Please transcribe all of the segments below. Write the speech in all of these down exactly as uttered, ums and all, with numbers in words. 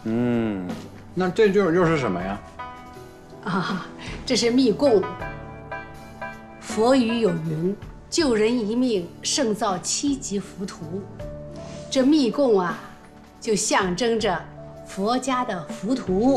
嗯，那这就又是什么呀？ 啊，这是密供。佛语有云：“救人一命，胜造七级浮屠。”这密供啊，就象征着佛家的浮屠。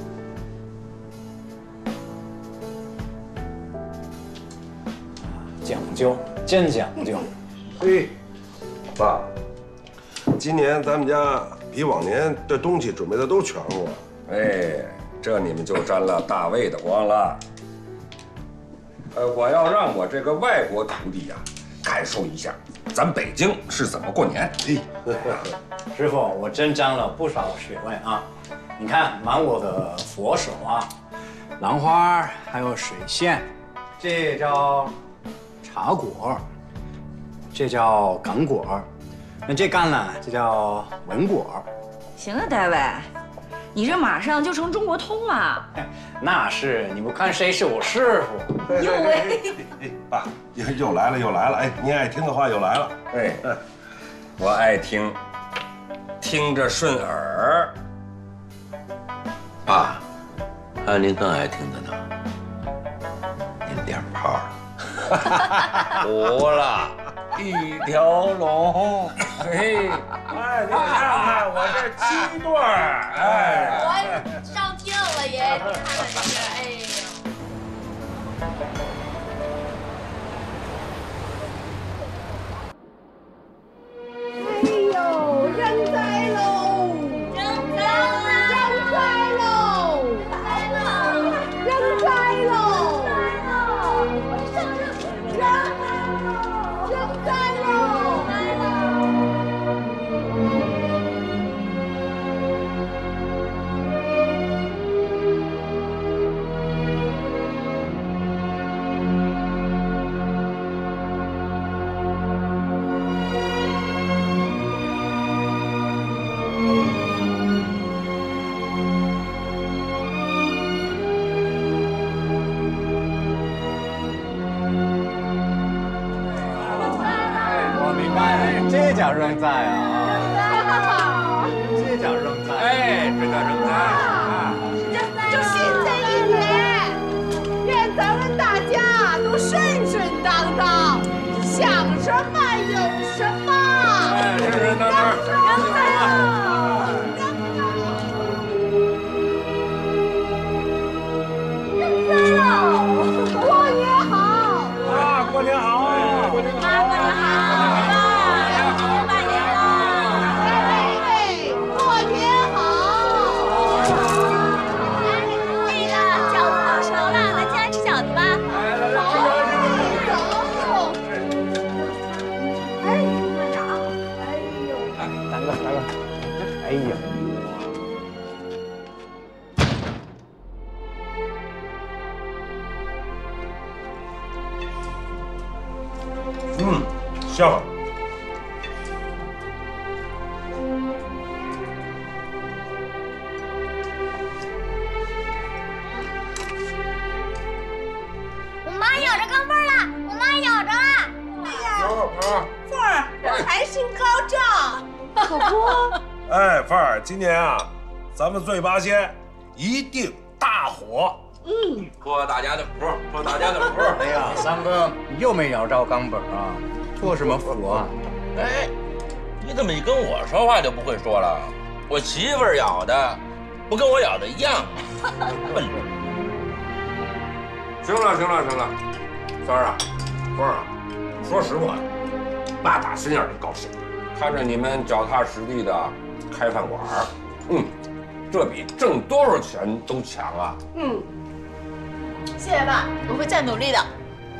讲究，真讲究。 嘿，爸，今年咱们家比往年这东西准备的都全乎了。 哎，这你们就沾了大卫的光了。呃，我要让我这个外国徒弟呀、啊，感受一下咱北京是怎么过年。 嘿， 师傅，我真沾了不少学问啊！你看，满我的佛手啊，兰花还有水仙，这叫茶果，这叫梗果，那这干了，这叫文果。 行了，大卫，你这马上就成中国通了。 那是，你不看谁是我师傅？ 哟喂！ 哎，爸，又又来了又来了！哎，您爱听的话又来了。 哎，我爱听，听着顺耳。 爸，还有您更爱听的呢，您点炮了。服了，一条龙。 嘿，哎，你看看我这七对儿，哎， 我上听了也，你看看这个，哎呀。 哎呦，人在喽！ 人在了， 人在喽！ 来了， 人在喽！ 来了，上任人人在喽！ 来了。 我明白了，这叫扔在啊，这叫扔在，哎，这叫扔在啊。 就新的一年，愿咱们大家都顺顺当当，想什么有什么。 哎，顺顺当当， 人在喽！人在喽！过年好！ 啊，过年好！过年好！ 妈，过年好！拜拜年了！ 哎，过年好！ 那个饺子都熟了，咱进来吃饺子吧。 走。哎，队长，哎呦， 大哥，大哥，哎呀， 嗯，香。 我妈咬着钢镚了，我妈咬着了。 凤儿，财星高照，可不。 哎，范儿，今年啊，咱们醉八仙一定大火。 托大家的福，托大家的福。 哎呀，三哥，你又没咬着钢本啊？托什么福啊？ 哎，你怎么一跟我说话就不会说了？我媳妇儿咬的，不跟我咬的一样吗？笨人。 行了，行了，行了，三儿啊，凤儿啊，说实话，爸打心眼里高兴，看着你们脚踏实地的开饭馆，嗯，这比挣多少钱都强啊！ 嗯， 谢谢爸，我会再努力的。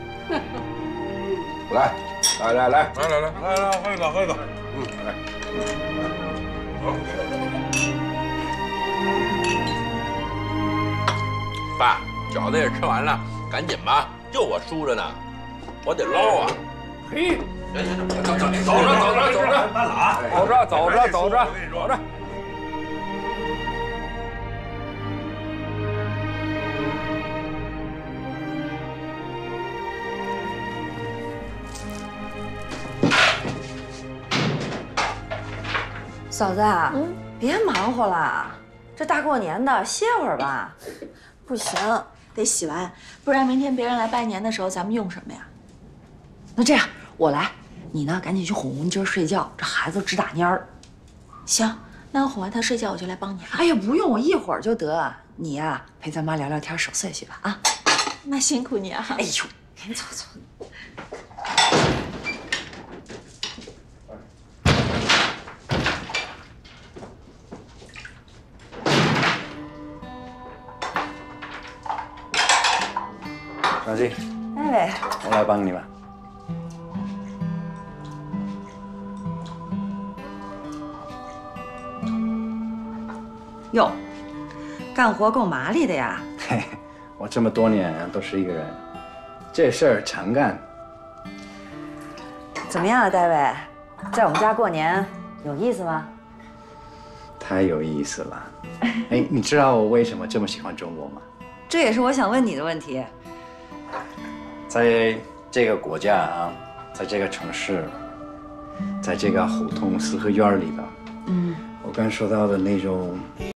来，来来来， 来来来来来，喝一个喝一个。嗯，来。 爸，饺子也吃完了，赶紧吧，就我输着呢，我得捞啊！ 嘿， 行行行， 走着走着走着， 慢了啊！ 走着走着走着走着。 嫂子，嗯，别忙活了， 这大过年的，歇会儿吧。 不行，得洗完，不然明天别人来拜年的时候，咱们用什么呀？ 那这样，我来，你呢赶紧去哄红今儿睡觉，这孩子直打蔫儿。 行，那我哄完他睡觉，我就来帮你。 哎呀，不用，我一会儿就得。你呀，陪咱妈聊聊天，守岁去吧啊。 那辛苦你啊。 哎呦，您走走。 小静， 哎， 我来帮你吧。 哟，干活够麻利的呀。 嘿，我这么多年都是一个人，这事儿常干。 怎么样啊，戴维，在我们家过年有意思吗？ 太有意思了。哎，你知道我为什么这么喜欢中国吗？ 这也是我想问你的问题。 在这个国家啊，在这个城市，在这个胡同四合院里的，嗯，我感受到的那种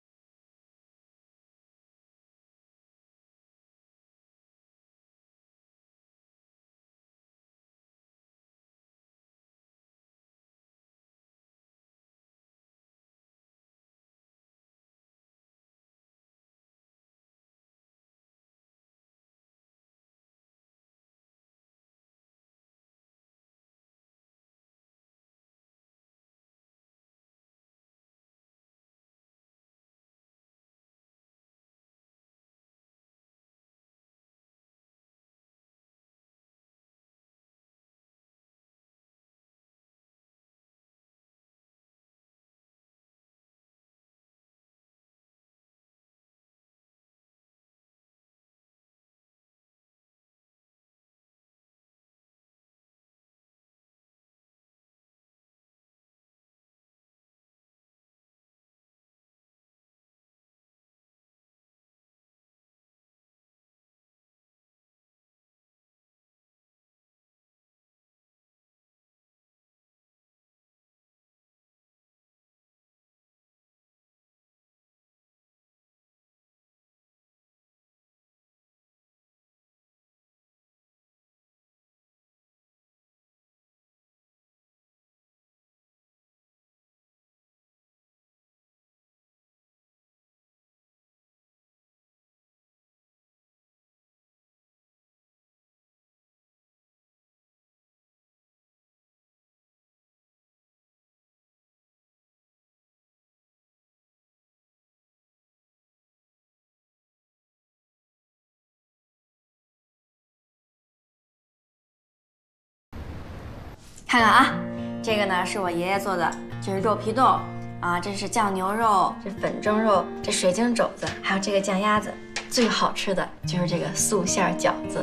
看看啊，这个呢是我爷爷做的，这是肉皮冻啊，这是酱牛肉，这粉蒸肉，这水晶肘子，还有这个酱鸭子。最好吃的就是这个素馅饺子。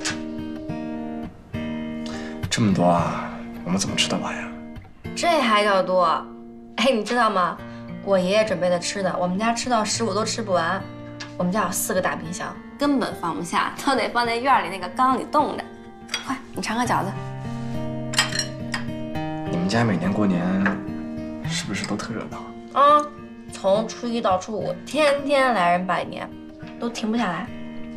这么多啊，我们怎么吃得完呀？ 这还叫多？哎，你知道吗？我爷爷准备的吃的，我们家吃到十五都吃不完。我们家有四个大冰箱，根本放不下，都得放在院里那个缸里冻着。快，你尝个饺子。 你们家每年过年是不是都特热闹啊？从初一到初五，天天来人拜年，都停不下来。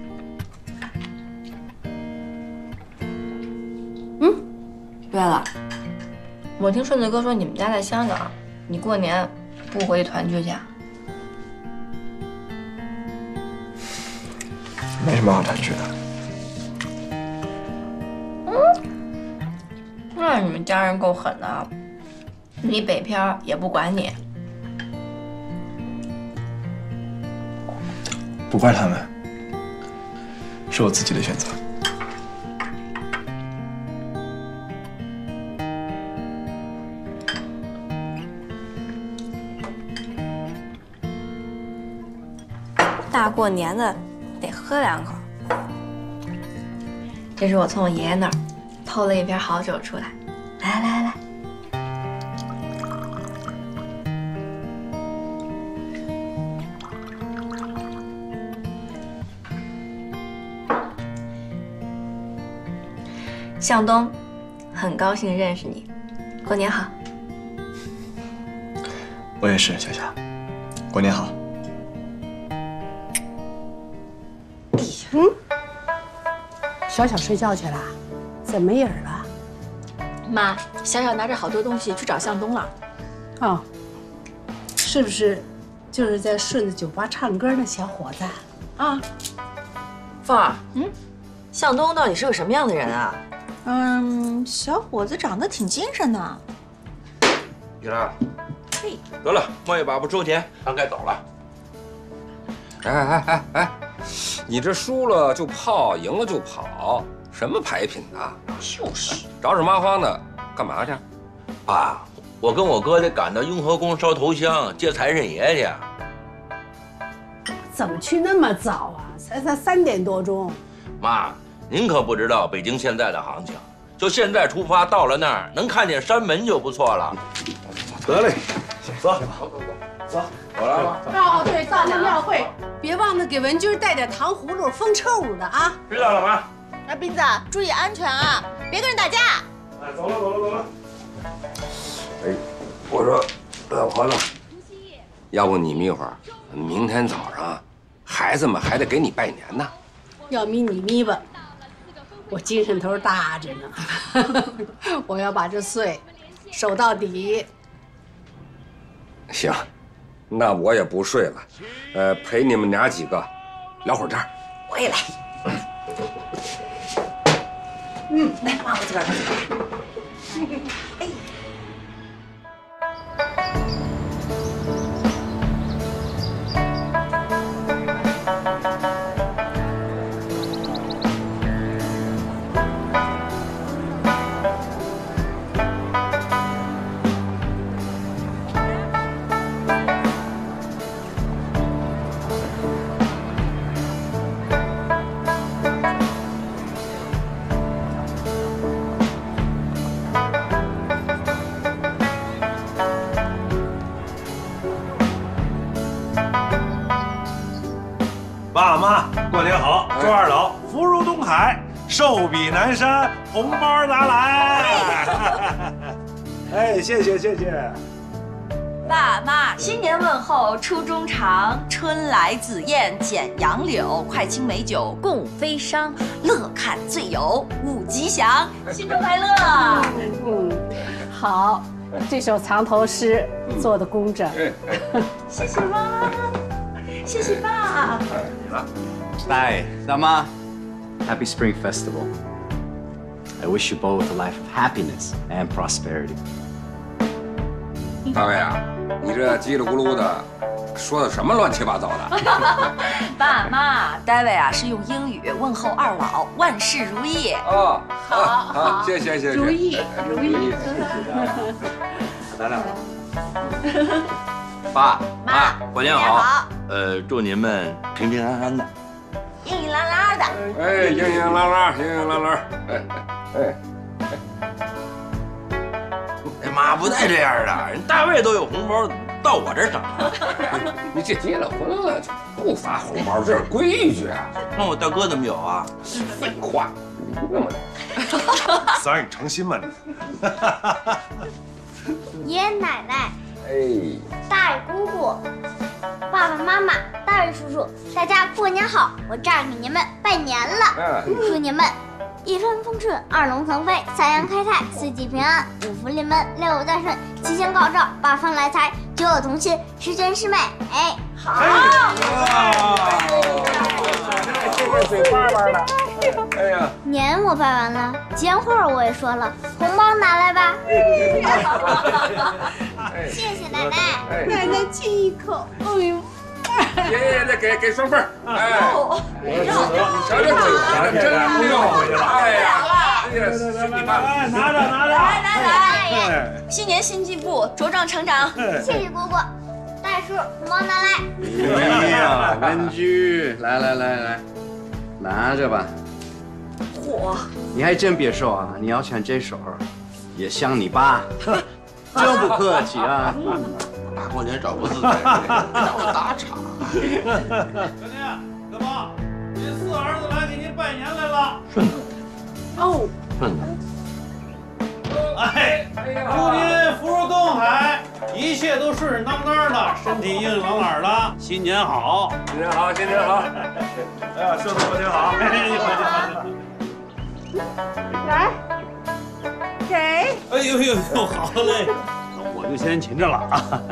嗯，对了，我听顺子哥说你们家在香港，你过年不回去团聚去啊？ 没什么好团聚的。 嗯。 那你们家人够狠的，你北漂也不管你。 不怪他们，是我自己的选择。 大过年的，得喝两口。这是我从我爷爷那儿偷了一瓶好酒出来，来来来来。 向东，很高兴认识你，过年好。 我也是，小霞，过年好。 小小睡觉去了，怎么没影儿了？ 妈，小小拿着好多东西去找向东了。 哦，是不是就是在顺子酒吧唱歌那小伙子？ 啊， 凤儿，嗯，向东到底是个什么样的人啊？ 嗯，小伙子长得挺精神的。 玉兰， 嘿， 得了，莫也把不收钱，咱该走了。 哎哎哎哎，你这输了就泡，赢了就跑，什么牌品啊？ 就是， 着急麻慌的，干嘛去？ 爸，我跟我哥得赶到雍和宫烧头香，接财神爷去。 怎么去那么早啊？才才三点多钟。 妈，您可不知道北京现在的行情，就现在出发，到了那儿能看见山门就不错了。 得嘞，走， 走走走，走，我来吧。 哦，对，到那庙会别忘了给文君带点糖葫芦、风车舞的啊。 知道了，妈。 那斌子注意安全啊，别跟人打架。 哎，走了走了走了。 哎，我说，老婆子，要不你眯会儿，明天早上，孩子们还得给你拜年呢。 要眯你眯吧，我精神头大着呢。我要把这岁守到底。 行，那我也不睡了，呃，陪你们娘几个聊会儿天。 我也来。嗯，来，妈，我自个儿自个儿。哎。 爸妈，过年好！周二老福如东海，寿比南山，红包拿来！哎，谢谢谢谢。 爸妈，新年问候初衷长，春来紫燕剪杨柳，快青美酒共飞觞，乐看醉友五吉祥，新春快乐！ 嗯，好，这首藏头诗做的工整。 谢谢妈，谢谢爸。 Bye, Dama. Happy Spring Festival. I wish you both a life of happiness and prosperity. 大卫啊，你这叽里咕噜的，说的什么乱七八糟的？ 爸妈，大卫啊是用英语问候二老，万事如意。 哦， 好，好， 谢谢谢谢。 如意，如意。 来来。 爸妈， 过年好。呃，祝您们平平安安的， 硬硬拉拉的。 哎，硬硬拉拉，硬硬拉拉。哎哎哎妈，不带这样的，人大卫都有红包，到我这儿整了。 你这结了婚了就不发红包，这是规矩啊。 那我大哥怎么有啊？ 废话，那么三儿，你成心吗你？ 爷爷奶奶， 哎， 大爷姑姑，爸爸妈妈，大卫叔叔，大家过年好！我这儿给您们拜年了，祝你们一帆风顺，二龙腾飞，三阳开泰，四季平安，五福临门，六六大顺，吉祥高照，八方来财，九有同心，十全十美。哎，好！ 这嘴巴巴的。哎呀， 年我拜完了，吉祥话我也说了，红包拿来吧。谢谢奶奶， 奶奶亲一口。哎呦， 爷爷得给给双份儿。哎，你瞧这嘴巴真溜。哎呀，哎呀，你看， 拿着拿着， 来来来，新年新进步，茁壮成长。 谢谢姑姑，大叔，红包拿来。 哎呀，文居，来来来来，拿着吧。 嚯！ 你还真别说啊，你要穿这手，也像你爸，真不客气啊。 大过年找不自在，找我打岔。 小年，干妈，您四儿子来给您拜年来了。 顺子， 哦， 顺子， 哎，祝您福如东海，一切都顺顺当当的，身体硬硬朗朗的，新年好！ 新年好，新年好！ 哎呀，顺子过年好！哎，你好，你好，你好。 来，给。 哎呦呦呦，好嘞，我就先请着了啊。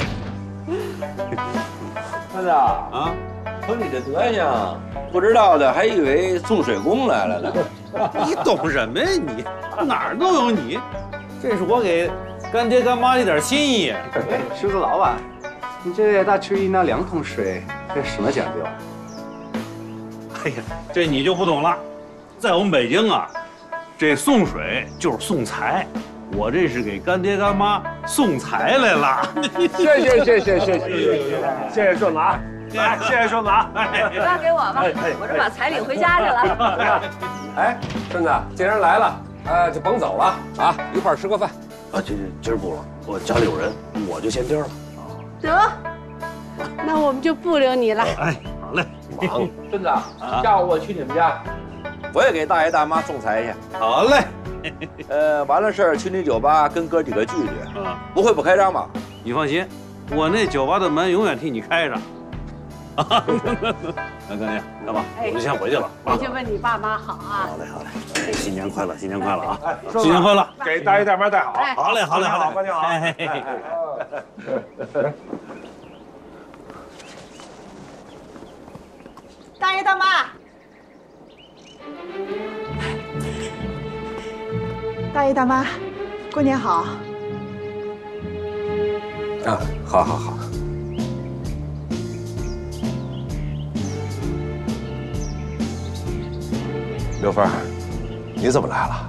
孙子啊，瞅你这德行，不知道的还以为送水工来了呢。 你懂什么呀你？哪儿都有你，这是我给干爹干妈一点心意。 哎，狮子老板，你这大池一那两桶水，这什么讲究？ 哎呀，这你就不懂了，在我们北京啊，这送水就是送财，我这是给干爹干妈送财来了。 谢谢谢谢谢谢谢谢顺子啊！来，谢谢顺子啊！ 让给我吧，我这把财领回家去了。 哎，顺子，既然来了，呃，就甭走了啊，一块儿吃个饭。 啊，今今儿不了，我家里有人，我就先颠了。 得，那我们就不留你了。 哎，好嘞。 忙， 孙子，下午我去你们家，我也给大爷大妈送财去。 好嘞。 呃，完了事儿去你酒吧跟哥几个聚聚， 啊， 不会不开张吧？ 你放心，我那酒吧的门永远替你开着。那干爹干妈，我就先回去了。 回去问你爸妈好啊。 好嘞好嘞，新年快乐，新年快乐啊！ 新年快乐， 给大爷大妈带好。 好嘞好嘞好嘞， 关键好。 大爷大妈，大爷大妈，过年好！ 啊，好好好。 刘芬儿，你怎么来了？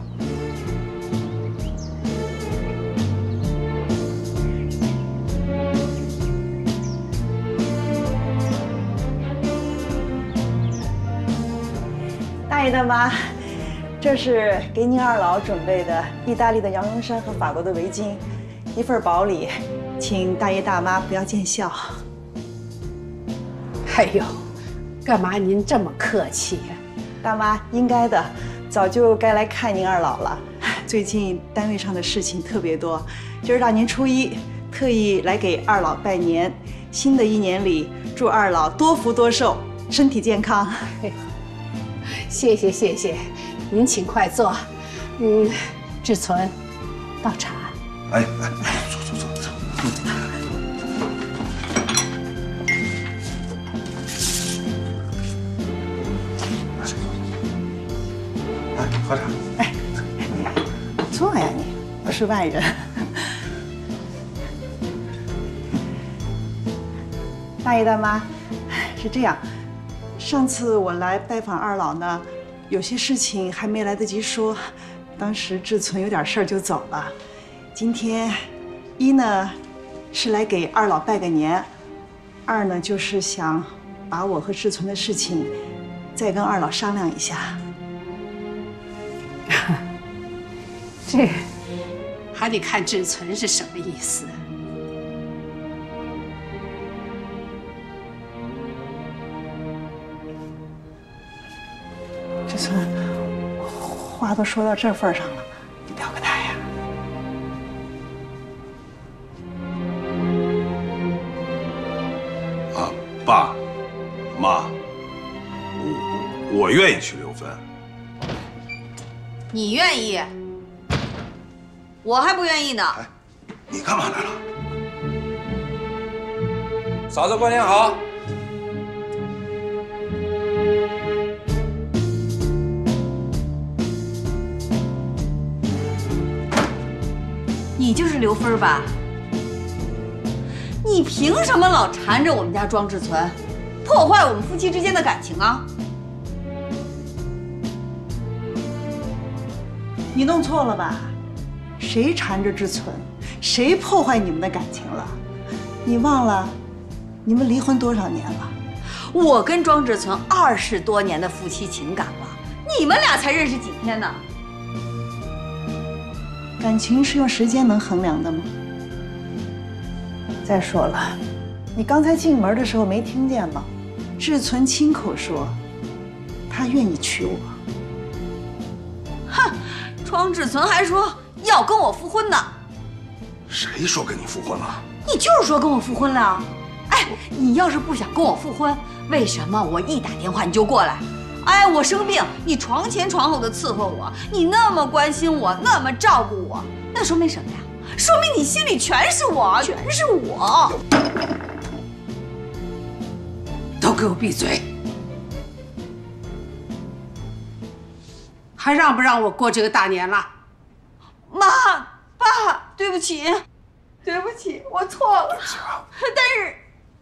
大爷大妈，这是给您二老准备的意大利的羊绒衫和法国的围巾，一份薄礼，请大爷大妈不要见笑。 哎呦，干嘛您这么客气呀？ 大妈应该的，早就该来看您二老了。最近单位上的事情特别多，今儿大年初一，特意来给二老拜年。新的一年里，祝二老多福多寿，身体健康。 谢谢谢谢，您请快坐。嗯，志存，倒茶。 哎哎，坐坐坐坐。来，喝茶。 哎，坐呀你，我是外人。大爷大妈，是这样。上次我来拜访二老呢，有些事情还没来得及说，当时志存有点事儿就走了。今天，一呢是来给二老拜个年，二呢就是想把我和志存的事情再跟二老商量一下。 这还得看志存是什么意思。 志存，话都说到这份上了，你表个态呀。 啊，爸，妈，我我愿意娶刘芬。 你愿意？我还不愿意呢。 你干嘛来了？ 嫂子过年好。 你就是刘芬吧？你凭什么老缠着我们家庄志存，破坏我们夫妻之间的感情啊？ 你弄错了吧？谁缠着志存，谁破坏你们的感情了？你忘了，你们离婚多少年了？ 我跟庄志存二十多年的夫妻情感了，你们俩才认识几天呢？ 感情是用时间能衡量的吗？再说了，你刚才进门的时候没听见吗？志存亲口说，他愿意娶我。 哼，庄志存还说要跟我复婚呢。 谁说跟你复婚了？ 你就是说跟我复婚了。哎，你要是不想跟我复婚，为什么我一打电话你就过来？ 哎，我生病，你床前床后的伺候我，你那么关心我，那么照顾我，那说明什么呀？说明你心里全是我，全是我。 都给我闭嘴！还让不让我过这个大年了？ 妈，爸，对不起，对不起，我错了。但是，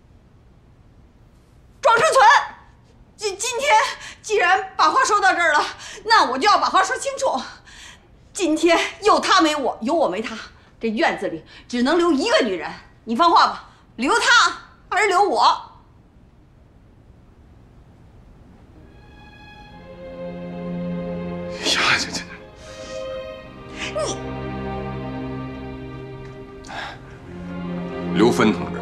庄志存，今今天既然把话说到这儿了，那我就要把话说清楚。今天有他没我，有我没他，这院子里只能留一个女人。你放话吧，留他还是留我？ 呀，这这， 你刘芬同志，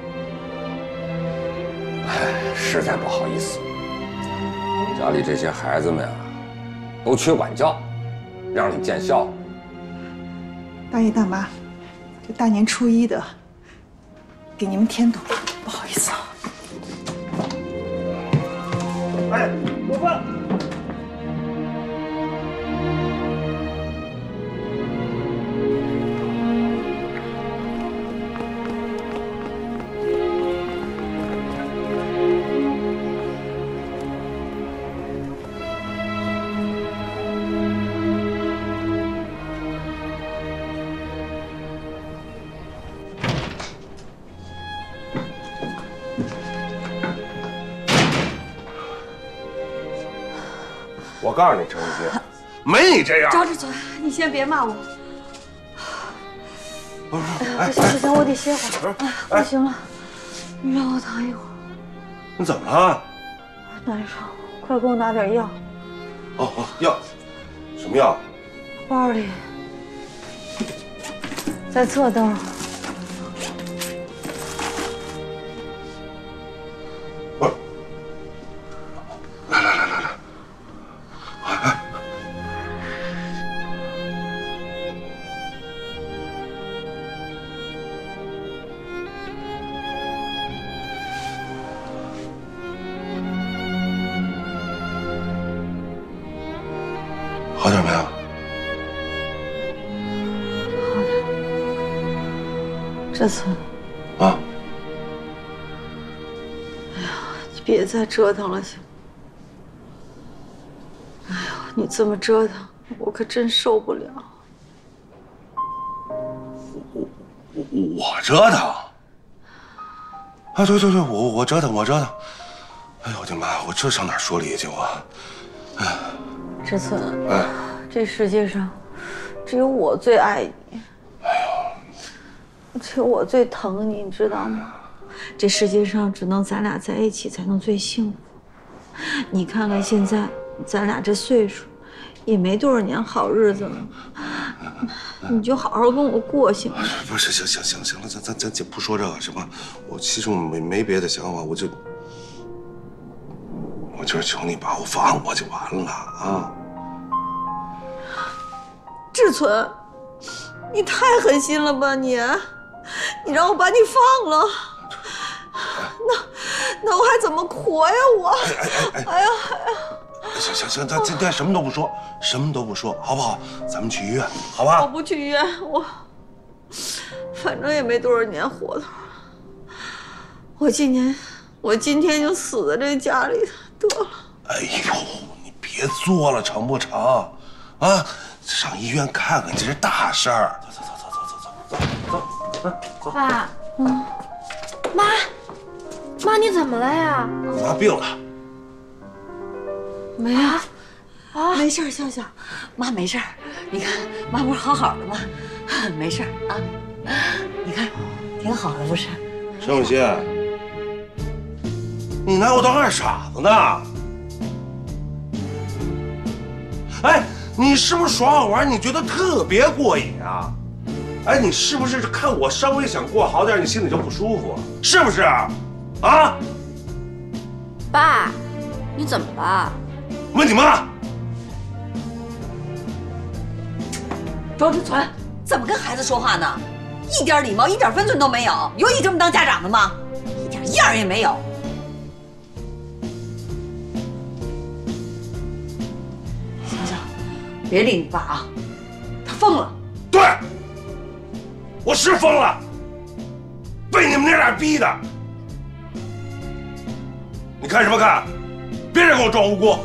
哎，实在不好意思，家里这些孩子们啊，都缺管教，让你见笑。 大爷大妈，这大年初一的，给你们添堵，不好意思啊。 哎，刘芬。 我告诉你，程雨欣，没你这样。 庄志存，你先别骂我。 不是， 哎，不行不行，我得歇会儿。哎，不行了，你让我躺一会儿。 你怎么了？ 难受，快给我拿点药。 哦哦，药，什么药？ 包里，在侧兜。 不是，来来来来来。好点没有？ 好点。志存。 啊。 哎呀，你别再折腾了，行吗？哎呦，你这么折腾，我可真受不了。 我我我折腾？啊，对对对，我我折腾我折腾。哎呦我的妈！我这上哪说理去我？哎。 志存， 哎， 这世界上只有我最爱你， 哎呦，只有我最疼你，你知道吗？这世界上只能咱俩在一起才能最幸福。你看看现在咱俩这岁数，也没多少年好日子了，你就好好跟我过行吗？ 不是，行行行行了，咱咱咱就不说这个行吗？我其实没没别的想法，我就。我就是求你把我放过就完了啊！ 志存，你太狠心了吧你！你让我把你放了，那那我还怎么活呀我？哎哎哎哎呀哎呀！ 行行行，咱今天什么都不说，什么都不说，好不好？咱们去医院，好吧？ 我不去医院，我反正也没多少年活头。我今年，我今天就死在这家里得了。 哎呦，你别作了，成不成？啊，上医院看看，这是大事儿。走走走走走走走走走走。 爸，嗯，妈，妈你怎么了呀？ 妈病了。 没啊，啊，没事，笑笑，妈没事。你看，妈不是好好的吗？没事啊，你看，挺好的，不是？ 陈永新，你拿我当二傻子呢？哎，你是不是耍好玩？你觉得特别过瘾啊？哎，你是不是看我稍微想过好点，你心里就不舒服？是不是？啊？ 爸，你怎么了？ 问你妈。 庄志存，怎么跟孩子说话呢？一点礼貌，一点分寸都没有。有你这么当家长的吗？一点样也没有。 别理你爸啊，他疯了。 对，我是疯了，被你们那俩逼的。你看什么看？别人给我装无辜。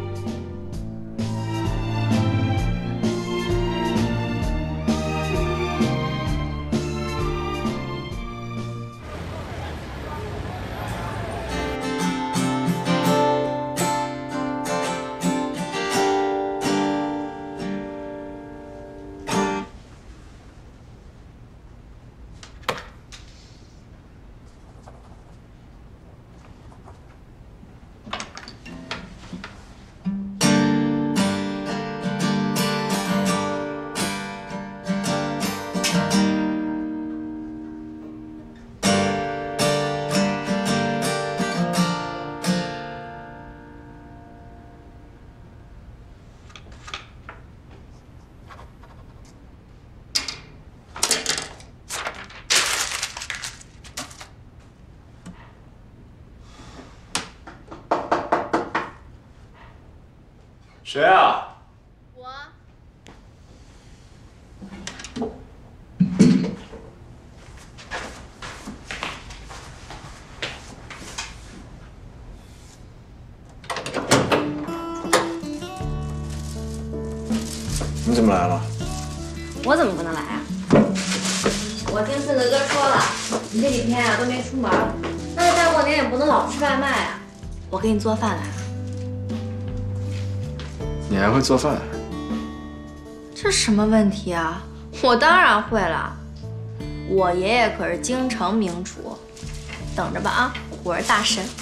谁啊？ 我。 你怎么来了？ 我怎么不能来啊？我听四哥哥说了，你这几天啊都没出门，那这大过年也不能老吃外卖啊。我给你做饭来了。 你还会做饭？ 这什么问题啊？我当然会了。我爷爷可是京城名厨，等着吧啊！我是大神。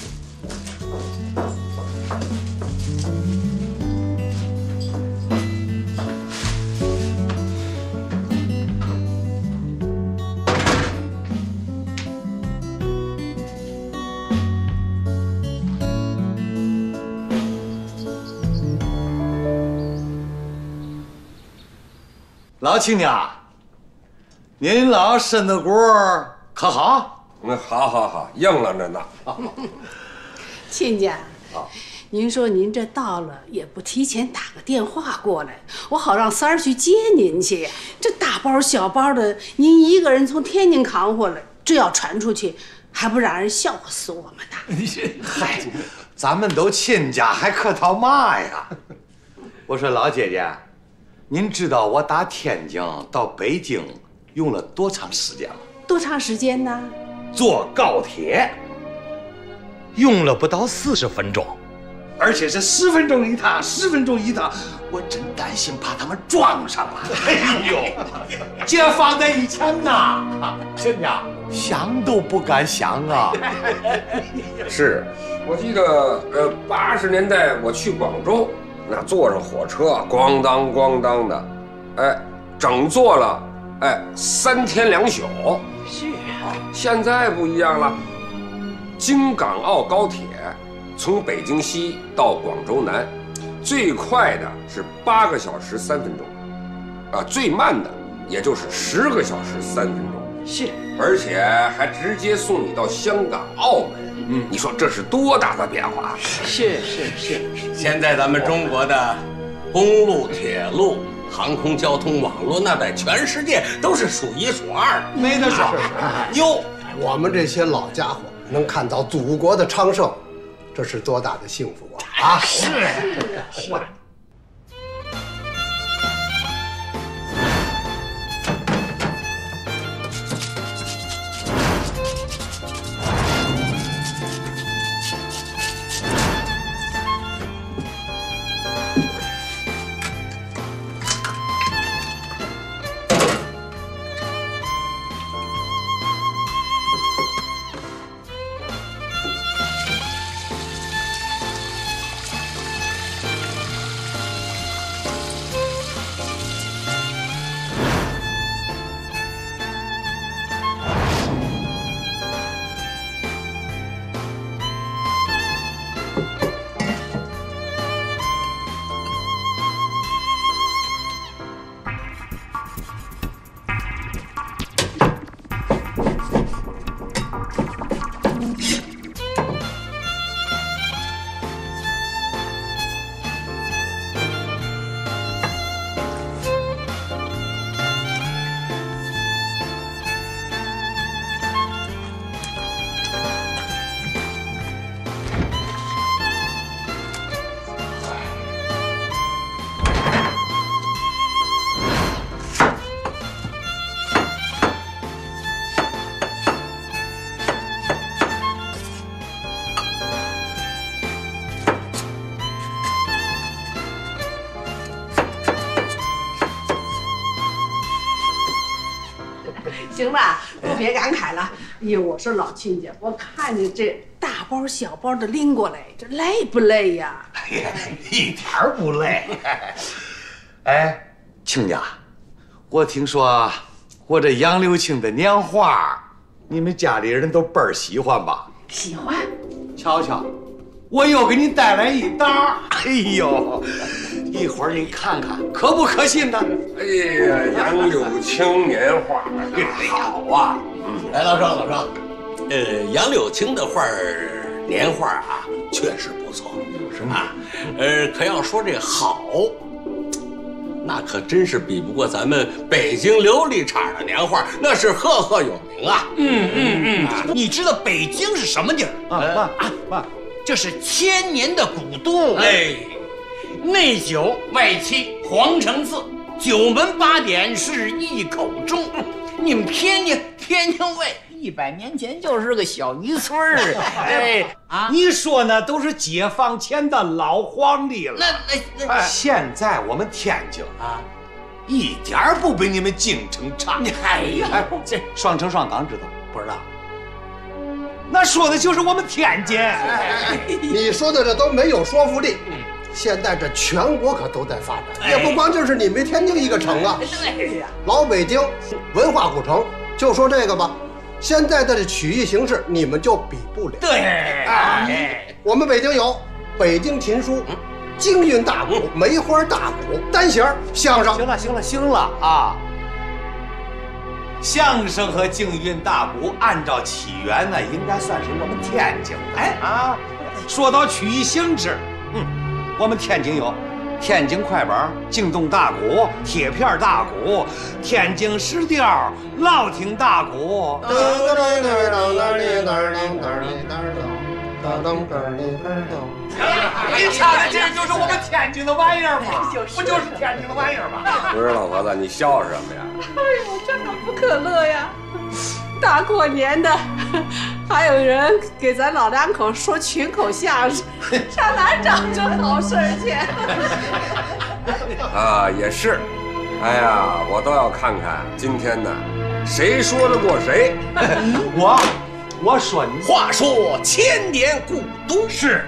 老亲家，您老身子骨可好？ 嗯，好，好，好，硬朗着呢。 亲家，您说您这到了也不提前打个电话过来，我好让三儿去接您去呀。这大包小包的，您一个人从天津扛回来，这要传出去，还不让人笑话死我们呢？ 嗨，咱们都亲家，还客套嘛呀？我说老姐姐，您知道我打天津到北京用了多长时间吗？ 多长时间呢？ 坐高铁用了不到四十分钟，而且是十分钟一趟，十分钟一趟，我真担心怕他们撞上了。哎呦，这放在以前呐，亲家想都不敢想啊。 是，我记得呃八十年代我去广州，那坐上火车咣当咣当的，哎，整坐了哎三天两宿。 是啊，现在不一样了，京港澳高铁从北京西到广州南，最快的是八个小时三分钟，啊，最慢的也就是十个小时三分钟。 是， 而且还直接送你到香港、澳门。嗯，你说这是多大的变化？ 是是是。 现在咱们中国的公路、铁路、航空交通网络，那在全世界都是数一数二的， 没得说。 哟， 我们这些老家伙能看到祖国的昌盛，这是多大的幸福啊！啊， 是是。 行了，都别感慨了。哎呦，我说老亲家，我看你这大包小包的拎过来，这累不累呀？ 哎呀，一点儿不累。哎，亲家，我听说我这杨柳青的年画，你们家里人都倍儿喜欢吧？ 喜欢。 瞧瞧，我又给你带来一沓。哎呦，一会儿你看看，可不可信呢？ 哎呀，杨柳青年画，好啊！ 嗯，来，老赵，老赵，呃，杨柳青的画儿年画啊，确实不错，是吗？呃，可要说这好，那可真是比不过咱们北京琉璃厂的年画，那是赫赫有名啊！ 嗯嗯嗯，啊、你知道北京是什么地儿？啊啊啊！这是千年的古都，哎，内九外七，皇城四，九门八点是一口钟。你们天津天津卫一百年前就是个小渔村儿，哎啊！你说那都是解放前的老皇帝了。 那那那， 现在我们天津啊，一点儿不比你们京城差。 哎呀， 这双城双港知道不知道？那说的就是我们天津。 你说的这都没有说服力。现在这全国可都在发展，也不光就是你们天津一个城啊。 对呀， 老北京文化古城，就说这个吧。现在的这曲艺形式，你们就比不了。 对， 哎，我们北京有北京琴书、京韵大鼓、梅花大鼓、单弦、相声。 行了，行了，行了啊！相声和京韵大鼓，按照起源呢，应该算是我们天津的。哎啊，说到曲艺形式，嗯，我们天津有天津快板、京东大鼓、铁片大鼓、天津石调、老亭大鼓。你瞧，这就是我们天津的玩意儿嘛，不就是天津的玩意儿吗？ 不是老婆子，你笑什么呀？ 哎呦，这可不可乐呀！大过年的，还有人给咱老两口说群口相声，上哪儿找这好事儿去？ 啊，也是。哎呀，我倒要看看今天呢，谁说得过谁？ 我，我说你。 话说千年古都是。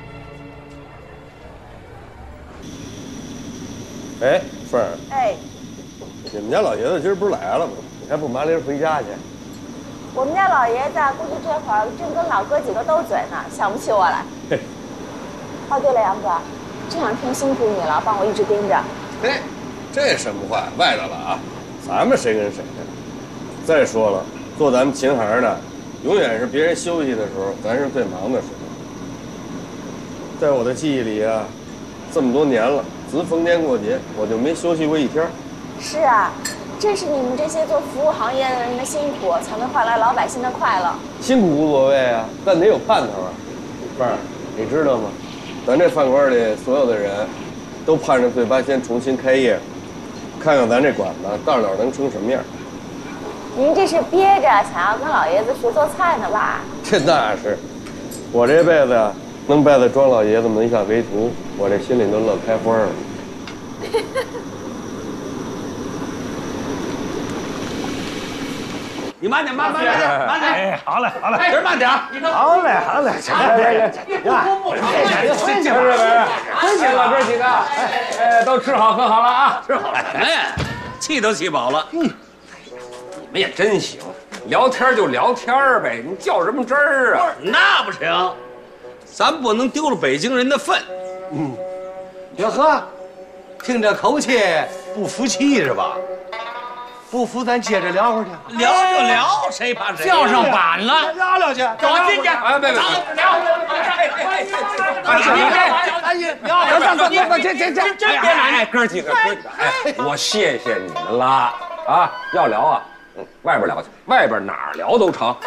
哎，凤儿。 哎。 你们家老爷子今儿不是来了吗？你还不麻利回家去？ 我们家老爷子估计这会儿正跟老哥几个斗嘴呢，想不起我来。哦，对了，杨哥，这两天辛苦你了，帮我一直盯着。 哎，这什么话，外头了啊！咱们谁跟谁呢？再说了，做咱们琴行的，永远是别人休息的时候，咱是最忙的时候。在我的记忆里啊，这么多年了，自逢年过节，我就没休息过一天。 是啊。正是你们这些做服务行业的人的辛苦，才能换来老百姓的快乐。 辛苦无所谓啊，但得有盼头啊。凤儿，你知道吗？咱这饭馆里所有的人，都盼着嘴八仙重新开业，看看咱这馆子到哪能成什么样。 您这是憋着想要跟老爷子学做菜呢吧？ 这那是，我这辈子呀，能拜在庄老爷子门下为徒，我这心里都乐开花了。 你慢点，慢慢点，慢点。 哎，好嘞，好嘞， 哎，慢点。 好嘞，好嘞，行行行行。 不不不， 分起来，分起来，哥几个，哎哎，都吃好喝好了啊，吃好了。 哎，气都气饱了。嗯， 你们也真行，聊天就聊天呗，你较什么真儿啊？ 那不行，咱不能丢了北京人的份。 嗯，哟呵，听这口气不服气是吧？不服，咱接着聊会儿去。 聊就聊，谁怕谁？叫上板了， 聊聊去。 走进去。 哎，别别， 聊。 聊上坐，坐，这这这这别来。哎，哥几个，哥几个，哎，我谢谢你们了啊！要聊啊，外边聊去，外边哪儿聊都成。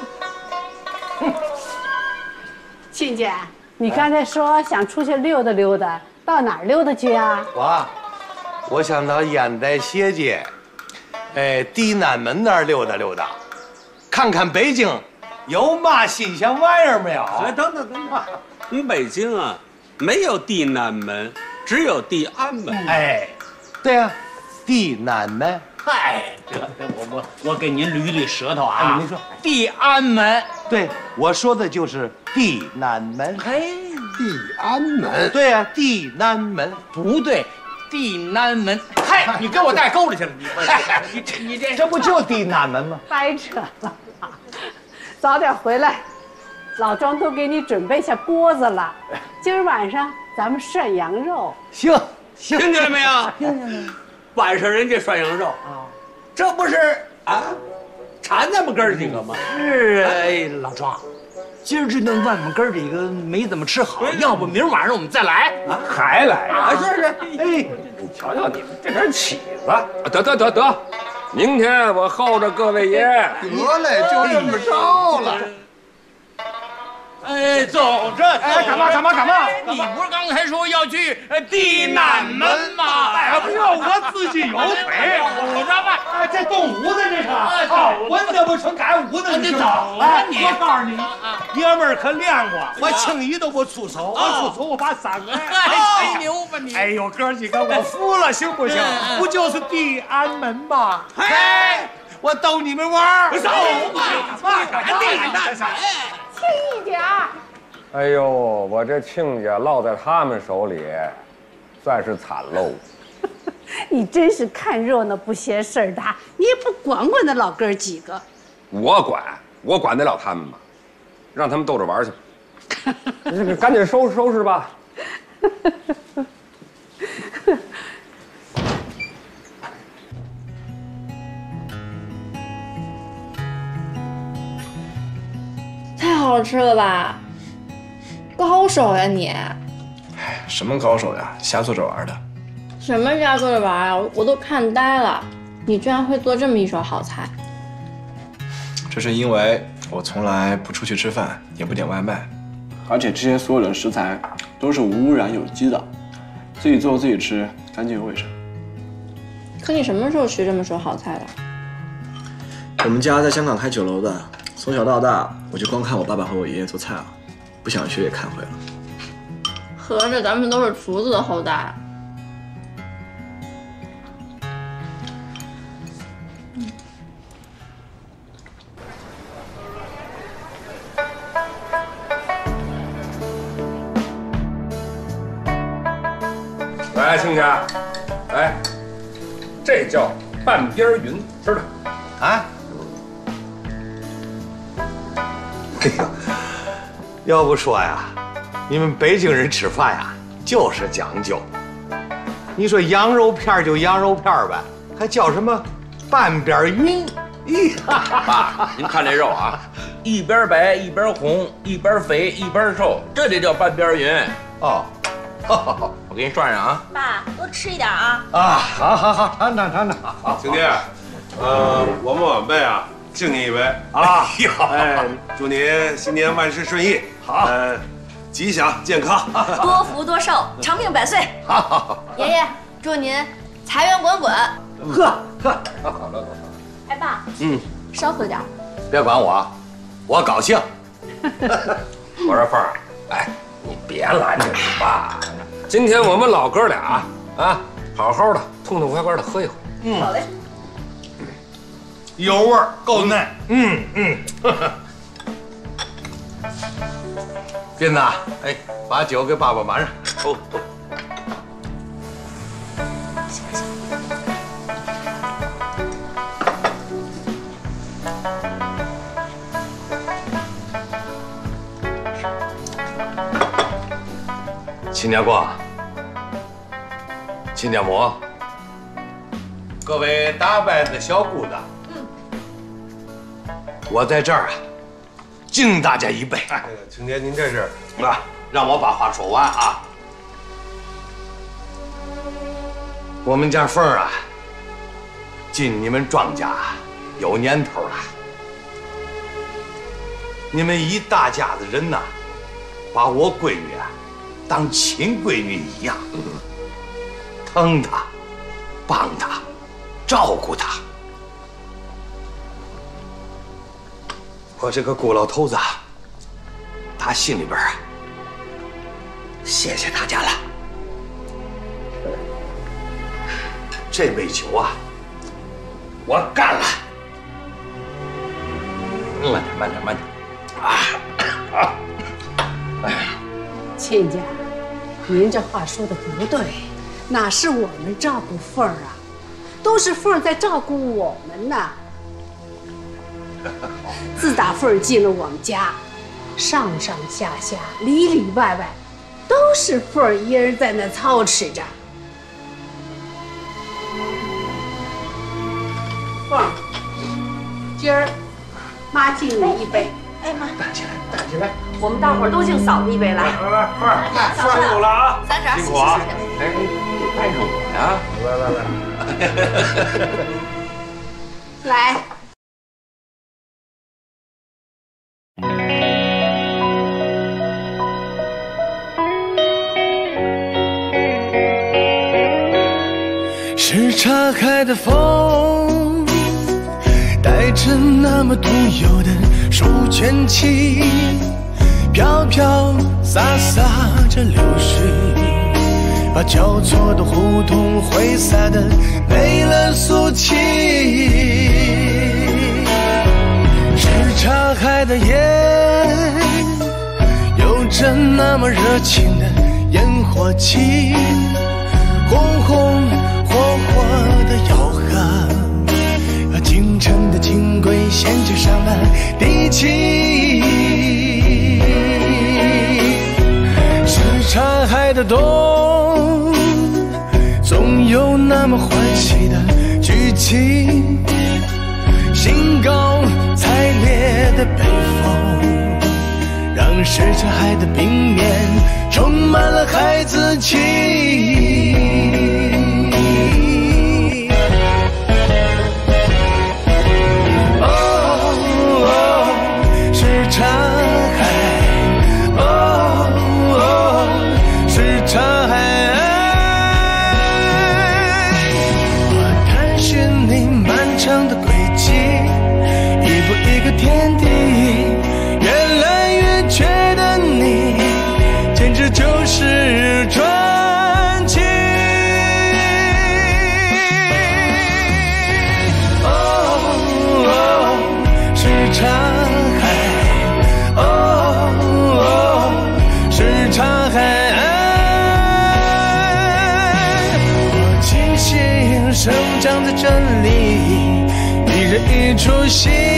亲家，你刚才说想出去溜达溜达，到哪儿溜达去啊？ 我，我想到烟台斜街。哎，地南门那儿溜达溜达，看看北京有嘛新鲜玩意儿没有？ 哎，等等等等，我们北京啊，没有地南门，只有地安门。 哎，对呀、啊，地南门。 嗨，这我我我给您捋捋舌头啊。您说地安门， 对，我说的就是地南门。 嘿， 地安门， 对呀、啊，地南门不对，地南门。嗨，你给我带沟里去了，你你这你这这不就地南门吗？ 掰扯了，早点回来，老庄都给你准备下锅子了。今儿晚上咱们涮羊肉。 行，行， 听见了没有？ 听见了。 晚上人家涮羊肉啊，这不是啊，馋咱们哥儿几个吗？ 是啊，哎，老庄，今儿这顿饭我们哥儿几个没怎么吃好，要不明儿晚上我们再来啊？还来啊？ 是是，哎， 你瞧瞧你们这点起子，得得得得，明天我候着各位爷。 得嘞，就这么着了。 哎，走着， 哎，干嘛干嘛干嘛？ 你不是刚才说要去地南门吗？ 哎，不要我自己有腿， 我说吧， 哎，这动武的这是，哦，我这不成改武的， 你走啊你！ 我告诉你，爷们儿可练过，我轻易都不出手，我出手我把三个。 哎，吹牛吧你！ 哎呦，哥几个，我服了，行不行？不就是地安门吗？哎，我逗你们玩儿。 走吧，干嘛干嘛？ 轻一点儿。 哎呦，我这亲家落在他们手里，算是惨喽。 你真是看热闹不嫌事儿大，你也不管管那老哥几个。 我管，我管得了他们吗？让他们逗着玩去。这个赶紧收拾收拾吧。 太好吃了吧，高手呀你！ 哎，什么高手呀，瞎做着玩的。 什么瞎做着玩啊？我都看呆了，你居然会做这么一手好菜。 这是因为我从来不出去吃饭，也不点外卖，而且这些所有的食材都是无污染有机的，自己做自己吃，干净又卫生。 可你什么时候学这么手好菜的？ 我们家在香港开酒楼的，从小到大我就光看我爸爸和我爷爷做菜了，不想学也看会了。 合着咱们都是厨子的后代。 来，亲家，来，这叫半边云，吃的啊。哎呦，要不说呀，你们北京人吃饭呀就是讲究。你说羊肉片就羊肉片呗，还叫什么半边云？ 爸，您看这肉啊，一边白一边红，一边肥一边瘦，这得叫半边云。 哦。 我给你涮上啊！ 爸，多吃一点啊！ 啊，好好好，尝尝尝尝。 亲爹，呃，我们晚辈啊，敬你一杯啊！哎，祝你新年万事顺意，好，呃，吉祥健康， 多福多寿，长命百岁。 好好好。 爷爷，祝您财源滚滚。 喝喝。 哎，爸， 嗯， 少喝点。 别管我，我高兴。 我说凤儿，哎。你别拦着你爸，今天我们老哥俩啊，好好的痛痛快快的喝一回。 嗯，好嘞。有味儿，够嫩。嗯嗯。斌子，哎，把酒给爸爸满上。哦哦。行行。亲家公，亲家母，各位打扮的小姑子，嗯，我在这儿啊，敬大家一杯。 哎，亲爹，您这是啊，让我把话说完啊。我们家凤儿啊，进你们庄稼有年头了，你们一大家子人呐，把我闺女啊当亲闺女一样，疼她，帮她，照顾她。我这个姑老头子啊，打心里边啊，谢谢大家了。这杯酒啊， 我干了。慢点，慢点，慢点。啊啊！哎呀， 亲家，您这话说的不对，哪是我们照顾凤儿啊，都是凤儿在照顾我们呢。自打凤儿进了我们家，上上下下、里里外外，都是凤儿一人在那操持着。凤儿，今儿妈敬你一杯。 哎妈， 站起来，站起来！ 我们大伙儿都敬嫂子一杯来。 来来，凤儿，辛苦了啊！ 三婶， 辛苦啊！ 哎，你带上我呀！ 来来来， 来。 是岔开的风，带着那么独有的书卷气，飘飘洒洒着流水，把交错的胡同挥洒的没了俗气。是岔开的夜，有着那么热情的烟火气，红红火火的吆喝，把京城的轻轨衔接上了地气。是岔开的冬，总有那么欢喜的剧情，兴高采烈的北风，让什刹海的冰面充满了孩子气。天地越来越觉得你简直就是传奇。哦哦，是岔海，哦哦，是岔海。我庆幸生长在这里，一人一出戏。